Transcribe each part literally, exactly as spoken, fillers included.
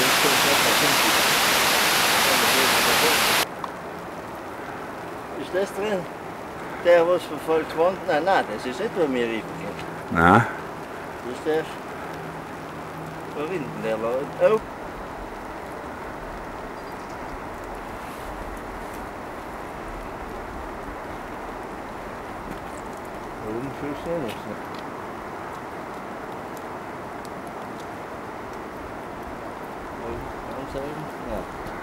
Ist das drin? Der, was verfolgt worden? Nein, nein, das ist nicht, was mir reingeht. Nein. Das ist der verwinden, der laut. Oh! Warum fühlst du nicht? Warum sagen? Ja.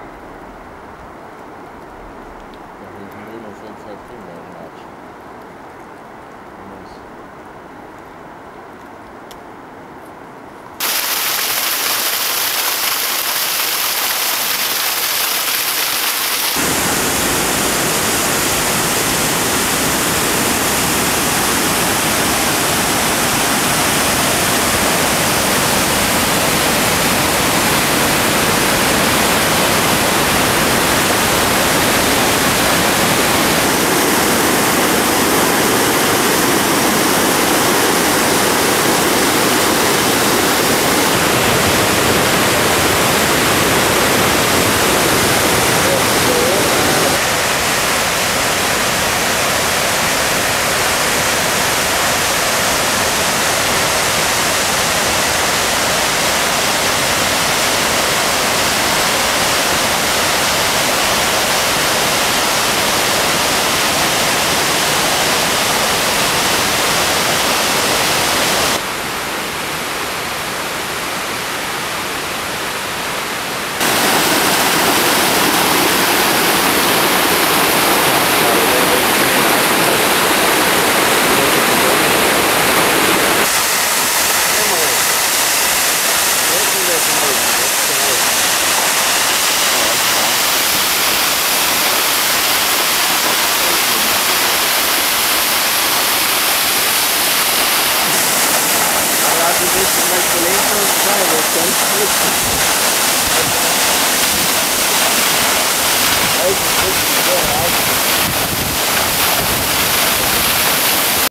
Da hinten drin ist jetzt halt drin, der Matsch. Du bist mein Kollege und sein, das ist ganz gut.